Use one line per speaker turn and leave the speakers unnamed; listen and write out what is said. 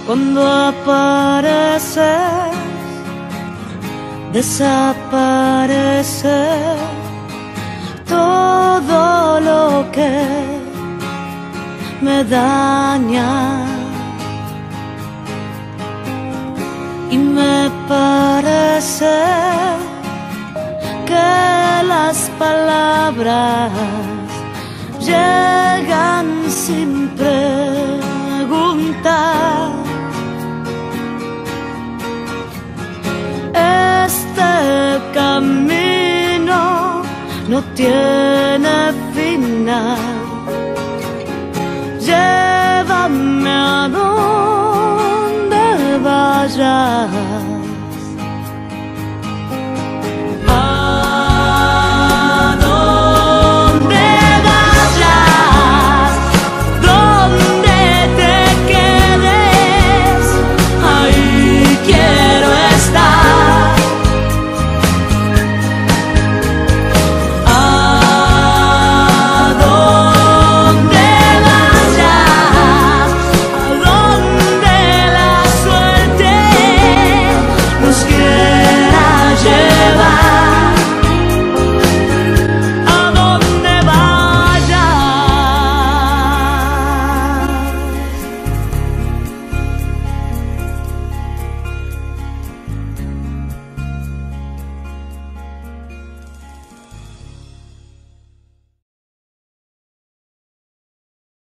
Cuando apareces, desaparece todo lo que me daña. Y me parece que las palabras llegan sin preguntar. Este camino no tiene final. Llévame a donde vayas.